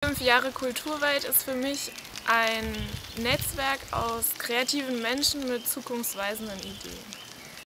5 Jahre Kulturwelt ist für mich ein Netzwerk aus kreativen Menschen mit zukunftsweisenden Ideen.